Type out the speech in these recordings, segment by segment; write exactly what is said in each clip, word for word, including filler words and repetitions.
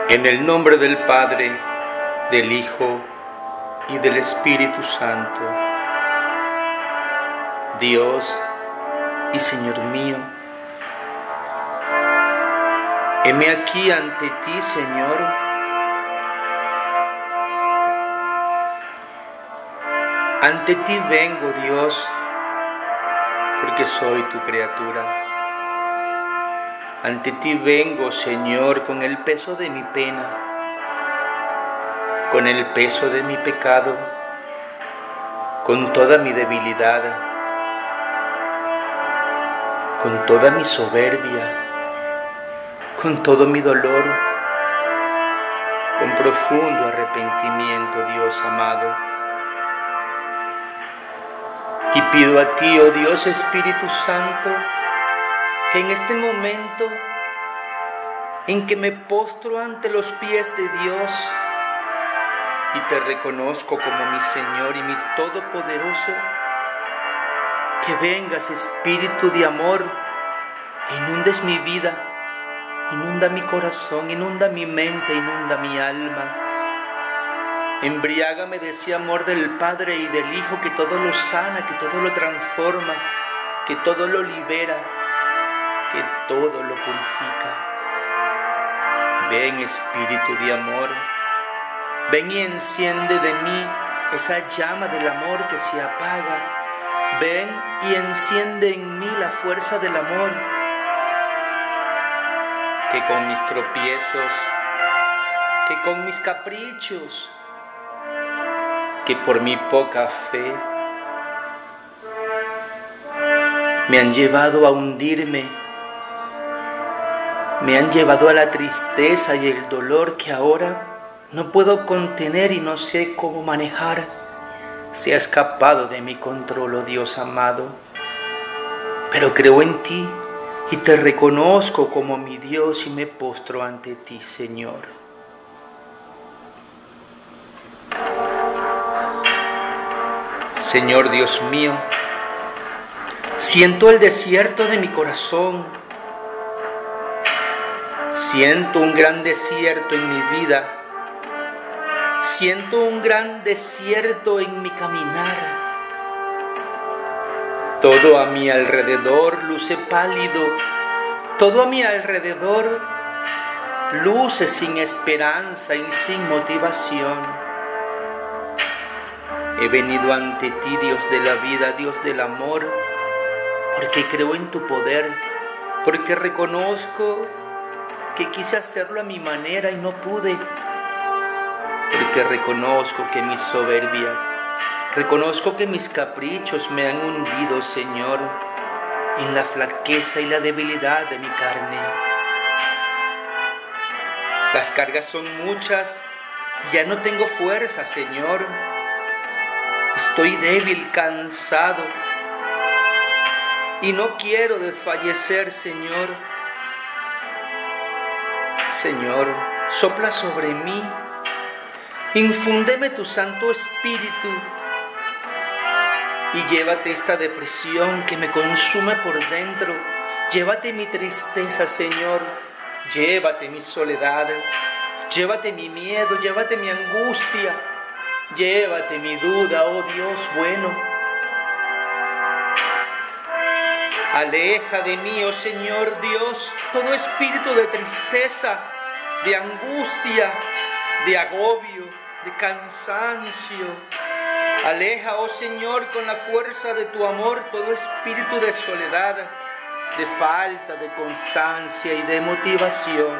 En el nombre del Padre, del Hijo y del Espíritu Santo. Dios y Señor mío, heme aquí ante ti, Señor, ante ti vengo, Dios, porque soy tu criatura. Ante ti vengo, Señor, con el peso de mi pena, con el peso de mi pecado, con toda mi debilidad, con toda mi soberbia, con todo mi dolor, con profundo arrepentimiento, Dios amado. Y pido a ti, oh Dios Espíritu Santo, que en este momento en que me postro ante los pies de Dios y te reconozco como mi Señor y mi Todopoderoso, que vengas, Espíritu de amor, e inundes mi vida, inunda mi corazón, inunda mi mente, inunda mi alma. Embriágame de ese amor del Padre y del Hijo que todo lo sana, que todo lo transforma, que todo lo libera, que todo lo purifica. Ven, Espíritu de amor, ven y enciende de mí esa llama del amor que se apaga. Ven y enciende en mí la fuerza del amor, que con mis tropiezos, que con mis caprichos, que por mi poca fe me han llevado a hundirme, me han llevado a la tristeza y el dolor que ahora no puedo contener y no sé cómo manejar. Se ha escapado de mi control, oh Dios amado, pero creo en ti y te reconozco como mi Dios y me postro ante ti, Señor. Señor Dios mío, siento el desierto de mi corazón, siento un gran desierto en mi vida, siento un gran desierto en mi caminar. Todo a mi alrededor luce pálido, todo a mi alrededor luce sin esperanza y sin motivación. He venido ante ti, Dios de la vida, Dios del amor, porque creo en tu poder, porque reconozco que quise hacerlo a mi manera y no pude, porque reconozco que mi soberbia, reconozco que mis caprichos me han hundido, Señor, en la flaqueza y la debilidad de mi carne. Las cargas son muchas y ya no tengo fuerza, Señor. Estoy débil, cansado y no quiero desfallecer, Señor. Señor, sopla sobre mí, infúndeme tu Santo Espíritu y llévate esta depresión que me consume por dentro. Llévate mi tristeza, Señor, llévate mi soledad, llévate mi miedo, llévate mi angustia. Llévate mi duda, oh Dios bueno. Aleja de mí, oh Señor Dios, todo espíritu de tristeza, de angustia, de agobio, de cansancio. Aleja, oh Señor, con la fuerza de tu amor, todo espíritu de soledad, de falta de constancia y de motivación.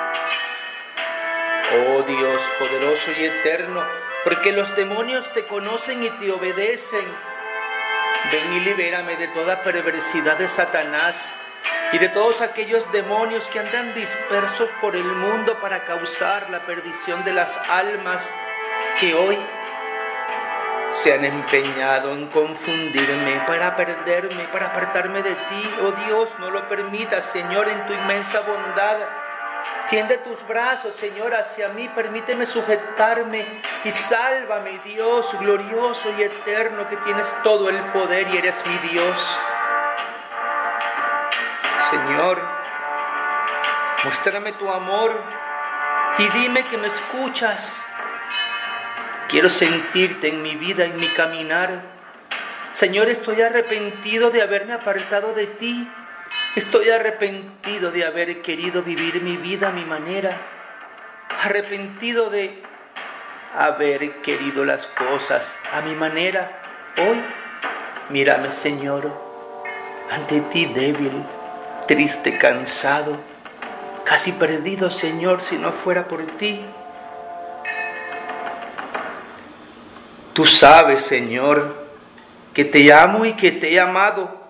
Oh Dios poderoso y eterno, porque los demonios te conocen y te obedecen. Ven y libérame de toda perversidad de Satanás y de todos aquellos demonios que andan dispersos por el mundo para causar la perdición de las almas que hoy se han empeñado en confundirme, para perderme, para apartarme de ti. Oh Dios, no lo permitas, Señor, en tu inmensa bondad. Tiende tus brazos, Señor, hacia mí, permíteme sujetarme y sálvame, Dios glorioso y eterno, que tienes todo el poder y eres mi Dios. Señor, muéstrame tu amor, y dime que me escuchas. Quiero sentirte en mi vida, en mi caminar. Señor, estoy arrepentido de haberme apartado de ti. Estoy arrepentido de haber querido vivir mi vida a mi manera. Arrepentido de haber querido las cosas a mi manera. Hoy, mírame, Señor, ante ti débil, triste, cansado, casi perdido, Señor, si no fuera por ti. Tú sabes, Señor, que te amo y que te he amado.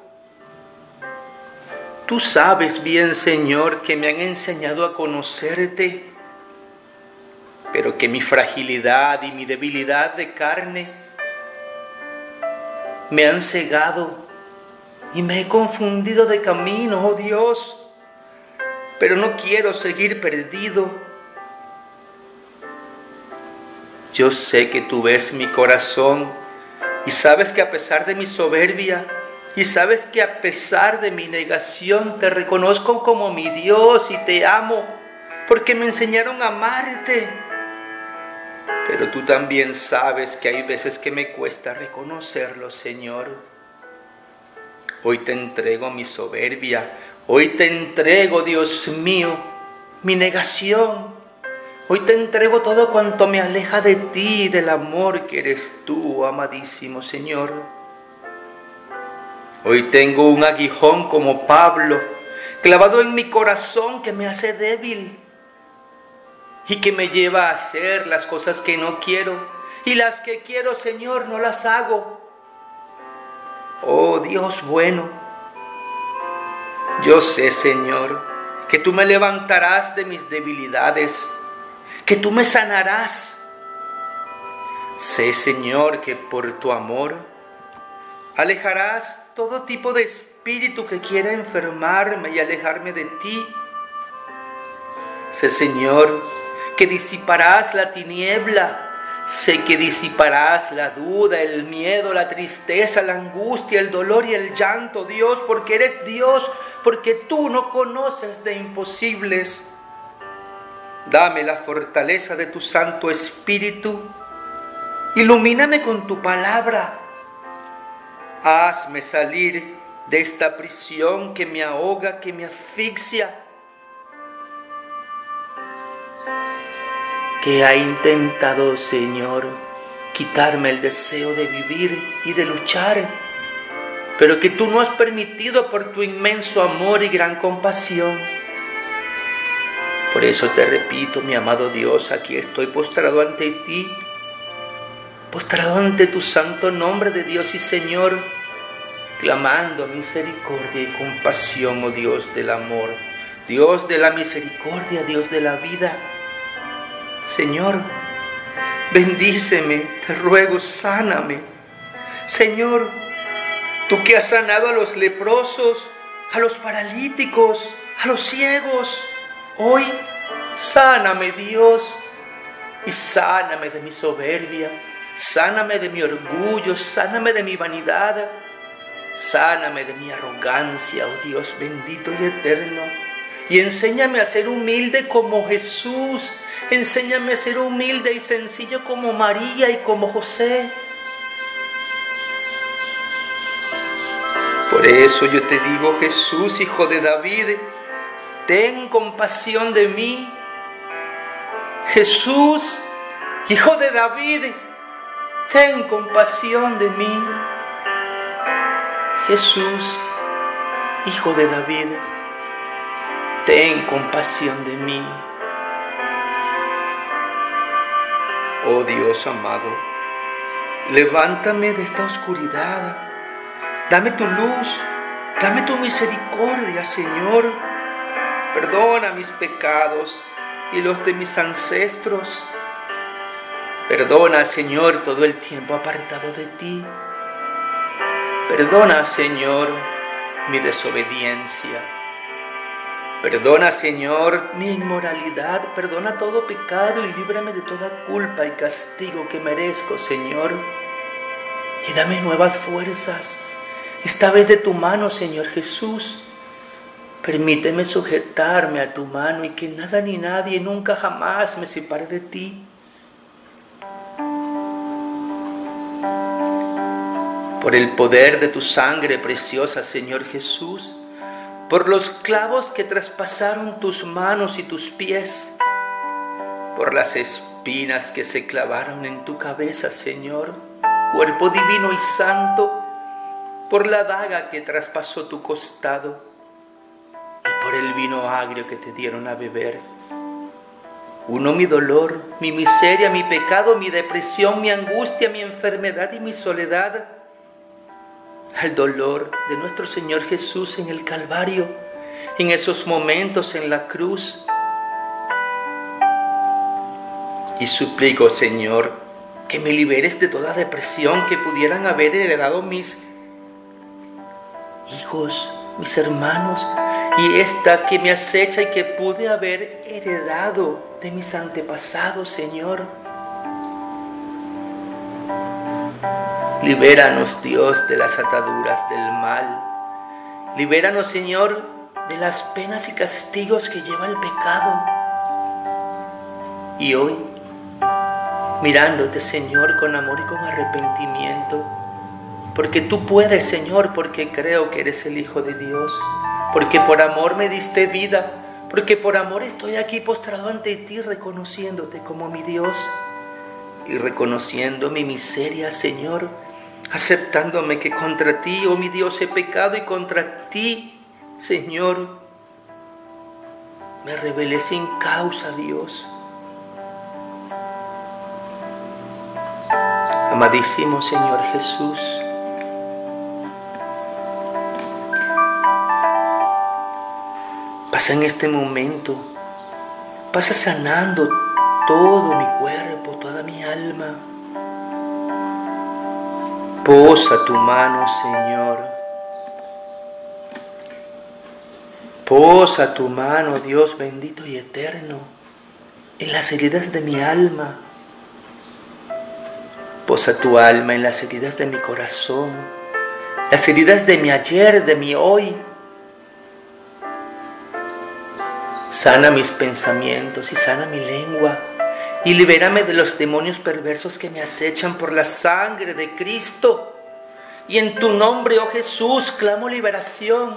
Tú sabes bien, Señor, que me han enseñado a conocerte, pero que mi fragilidad y mi debilidad de carne me han cegado y me he confundido de camino, oh Dios, pero no quiero seguir perdido. Yo sé que tú ves mi corazón y sabes que a pesar de mi soberbia y sabes que a pesar de mi negación te reconozco como mi Dios y te amo porque me enseñaron a amarte. Pero tú también sabes que hay veces que me cuesta reconocerlo, Señor. Hoy te entrego mi soberbia, hoy te entrego, Dios mío, mi negación. Hoy te entrego todo cuanto me aleja de ti y del amor que eres tú, amadísimo Señor. Hoy tengo un aguijón como Pablo, clavado en mi corazón que me hace débil y que me lleva a hacer las cosas que no quiero, y las que quiero, Señor, no las hago. Oh Dios bueno, yo sé, Señor, que tú me levantarás de mis debilidades, que tú me sanarás. Sé, Señor, que por tu amor alejarás todo tipo de espíritu que quiera enfermarme y alejarme de ti. Sé, Señor, que disiparás la tiniebla. Sé que disiparás la duda, el miedo, la tristeza, la angustia, el dolor y el llanto, Dios, porque eres Dios, porque tú no conoces de imposibles. Dame la fortaleza de tu Santo Espíritu. Ilumíname con tu palabra. Hazme salir de esta prisión que me ahoga, que me asfixia, que ha intentado, Señor, quitarme el deseo de vivir y de luchar, pero que tú no has permitido por tu inmenso amor y gran compasión. Por eso te repito, mi amado Dios, aquí estoy postrado ante ti, postrado ante tu santo nombre de Dios y Señor, clamando misericordia y compasión, oh Dios del amor, Dios de la misericordia, Dios de la vida. Señor, bendíceme, te ruego, sáname. Señor, tú que has sanado a los leprosos, a los paralíticos, a los ciegos, hoy sáname, Dios, y sáname de mi soberbia, sáname de mi orgullo, sáname de mi vanidad, sáname de mi arrogancia, oh Dios bendito y eterno, y enséñame a ser humilde como Jesús. Enséñame a ser humilde y sencillo como María y como José. Por eso yo te digo, Jesús, hijo de David, ten compasión de mí. Jesús, hijo de David, ten compasión de mí. Jesús, hijo de David, ten compasión de mí. Oh Dios amado, levántame de esta oscuridad, dame tu luz, dame tu misericordia, Señor. Perdona mis pecados y los de mis ancestros. Perdona, Señor, todo el tiempo apartado de ti. Perdona, Señor, mi desobediencia. Perdona, Señor, mi inmoralidad, perdona todo pecado y líbrame de toda culpa y castigo que merezco, Señor. Y dame nuevas fuerzas, esta vez de tu mano, Señor Jesús. Permíteme sujetarme a tu mano y que nada ni nadie nunca jamás me separe de ti. Por el poder de tu sangre preciosa, Señor Jesús, por los clavos que traspasaron tus manos y tus pies, por las espinas que se clavaron en tu cabeza, Señor, cuerpo divino y santo, por la daga que traspasó tu costado y por el vino agrio que te dieron a beber. Uno mi dolor, mi miseria, mi pecado, mi depresión, mi angustia, mi enfermedad y mi soledad, al dolor de nuestro Señor Jesús en el Calvario, en esos momentos en la cruz. Y suplico, Señor, que me liberes de toda depresión que pudieran haber heredado mis hijos, mis hermanos, y esta que me acecha y que pude haber heredado de mis antepasados, Señor. Libéranos, Dios, de las ataduras del mal. Libéranos, Señor, de las penas y castigos que lleva el pecado. Y hoy, mirándote, Señor, con amor y con arrepentimiento, porque tú puedes, Señor, porque creo que eres el Hijo de Dios, porque por amor me diste vida, porque por amor estoy aquí postrado ante ti, reconociéndote como mi Dios y reconociendo mi miseria, Señor, aceptándome que contra ti, oh mi Dios, he pecado y contra ti, Señor, me rebelé sin causa, Dios. Amadísimo Señor Jesús, pasa en este momento, pasa sanando todo mi cuerpo, toda mi alma. Posa tu mano, Señor. Posa tu mano, Dios bendito y eterno, en las heridas de mi alma. Posa tu alma en las heridas de mi corazón, las heridas de mi ayer, de mi hoy. Sana mis pensamientos y sana mi lengua. Y libérame de los demonios perversos que me acechan por la sangre de Cristo. Y en tu nombre, oh Jesús, clamo liberación.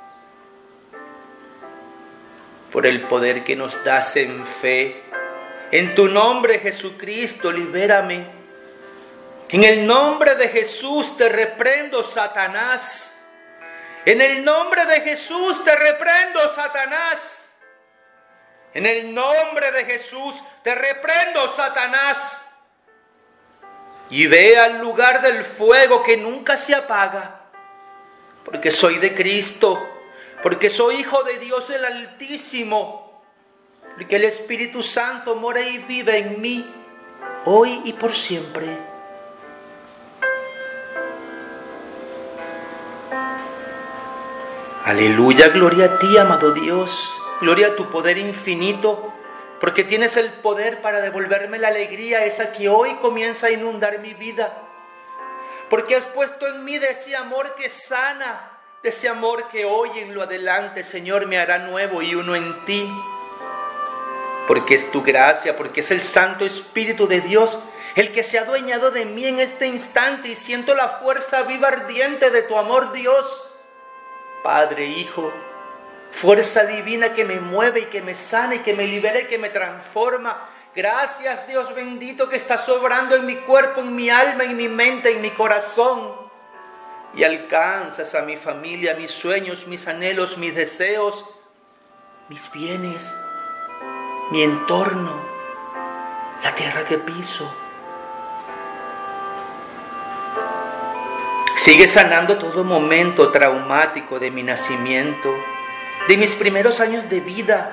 Por el poder que nos das en fe. En tu nombre, Jesucristo, libérame. En el nombre de Jesús te reprendo, Satanás. En el nombre de Jesús te reprendo, Satanás. En el nombre de Jesús te reprendo, Satanás. Y ve al lugar del fuego que nunca se apaga. Porque soy de Cristo. Porque soy hijo de Dios el Altísimo. Porque el Espíritu Santo mora y vive en mí, hoy y por siempre. Aleluya, gloria a ti, amado Dios. Gloria a tu poder infinito, porque tienes el poder para devolverme la alegría, esa que hoy comienza a inundar mi vida. Porque has puesto en mí de ese amor que sana, de ese amor que hoy en lo adelante, Señor, me hará nuevo y uno en ti. Porque es tu gracia, porque es el Santo Espíritu de Dios el que se ha adueñado de mí en este instante y siento la fuerza viva ardiente de tu amor, Dios. Padre, Hijo, fuerza divina que me mueve y que me sana y que me libera y que me transforma. Gracias, Dios bendito, que estás obrando en mi cuerpo, en mi alma, en mi mente, en mi corazón. Y alcanzas a mi familia, mis sueños, mis anhelos, mis deseos, mis bienes, mi entorno, la tierra que piso. Sigue sanando todo momento traumático de mi nacimiento, de mis primeros años de vida,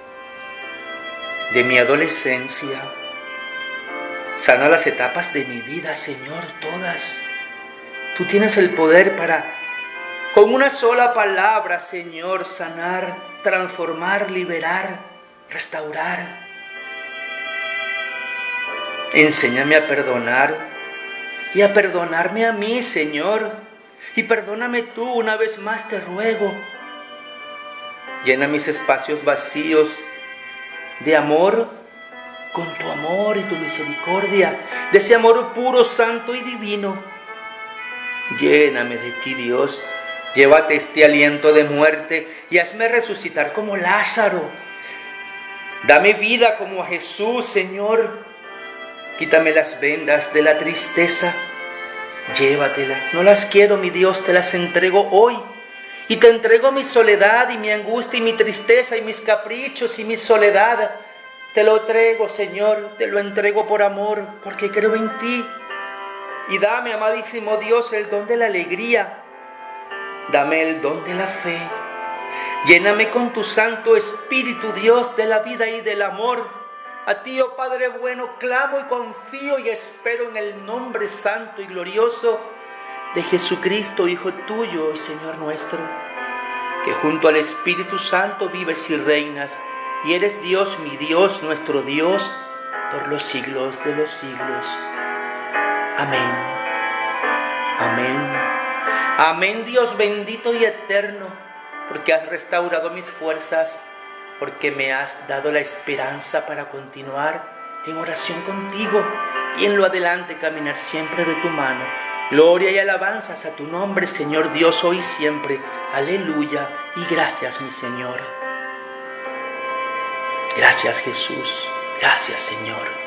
de mi adolescencia. Sana las etapas de mi vida, Señor, todas. Tú tienes el poder para, con una sola palabra, Señor, sanar, transformar, liberar, restaurar. Enséñame a perdonar y a perdonarme a mí, Señor. Y perdóname tú, una vez más te ruego. Llena mis espacios vacíos de amor con tu amor y tu misericordia, de ese amor puro, santo y divino. Lléname de ti, Dios. Llévate este aliento de muerte y hazme resucitar como Lázaro. Dame vida como a Jesús, Señor. Quítame las vendas de la tristeza. Llévatelas. No las quiero, mi Dios, te las entrego hoy. Y te entrego mi soledad y mi angustia y mi tristeza y mis caprichos y mi soledad. Te lo entrego, Señor, te lo entrego por amor, porque creo en ti. Y dame, amadísimo Dios, el don de la alegría. Dame el don de la fe. Lléname con tu Santo Espíritu, Dios, de la vida y del amor. A ti, oh Padre bueno, clamo y confío y espero en el nombre santo y glorioso de Jesucristo, Hijo tuyo y Señor nuestro, que junto al Espíritu Santo vives y reinas, y eres Dios, mi Dios, nuestro Dios, por los siglos de los siglos. Amén. Amén. Amén, Dios bendito y eterno, porque has restaurado mis fuerzas, porque me has dado la esperanza para continuar en oración contigo y en lo adelante caminar siempre de tu mano. Gloria y alabanzas a tu nombre, Señor Dios, hoy y siempre. Aleluya y gracias, mi Señor. Gracias, Jesús. Gracias, Señor.